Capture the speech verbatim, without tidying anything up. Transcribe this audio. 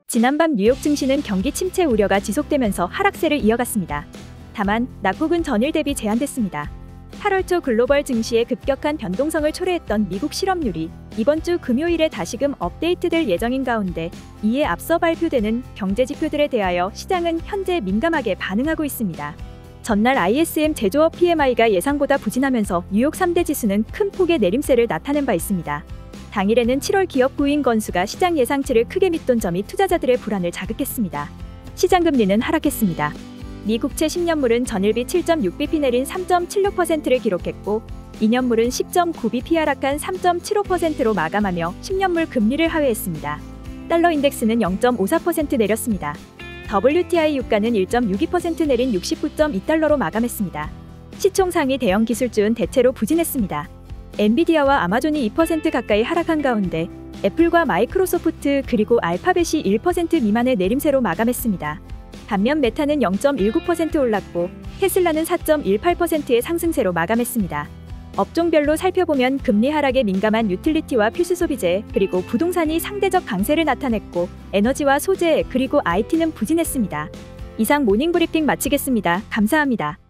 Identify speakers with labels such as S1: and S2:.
S1: 지난밤 뉴욕 증시는 경기 침체 우려가 지속되면서 하락세를 이어갔습니다. 다만 낙폭은 전일 대비 제한됐습니다. 팔월 초 글로벌 증시의 급격한 변동성을 초래했던 미국 실업률이 이번 주 금요일에 다시금 업데이트될 예정인 가운데 이에 앞서 발표되는 경제 지표들에 대하여 시장은 현재 민감하게 반응하고 있습니다. 전날 아이에스엠 제조업 피엠아이가 예상보다 부진하면서 뉴욕 삼 대 지수는 큰 폭의 내림세를 나타낸 바 있습니다. 당일에는 칠월 기업 구인 건수가 시장 예상치를 크게 밑돈 점이 투자자들의 불안을 자극했습니다. 시장 금리는 하락했습니다. 미 국채 십 년물은 전일비 칠 점 육 비피 내린 삼 점 칠육 퍼센트를 기록했고 이 년물은 십 점 구 비피 하락한 삼 점 칠오 퍼센트로 마감하며 십 년물 금리를 하회했습니다. 달러 인덱스는 영 점 오사 퍼센트 내렸습니다. 더블유티아이 유가는 일 점 육이 퍼센트 내린 육십구 점 이 달러로 마감했습니다. 시총 상위 대형 기술주는 대체로 부진했습니다. 엔비디아와 아마존이 이 퍼센트 가까이 하락한 가운데 애플과 마이크로소프트 그리고 알파벳이 일 퍼센트 미만의 내림세로 마감했습니다. 반면 메타는 영 점 일구 퍼센트 올랐고 테슬라는 사 점 일팔 퍼센트의 상승세로 마감했습니다. 업종별로 살펴보면 금리 하락에 민감한 유틸리티와 필수소비재 그리고 부동산이 상대적 강세를 나타냈고 에너지와 소재 그리고 아이티는 부진했습니다. 이상 모닝브리핑 마치겠습니다. 감사합니다.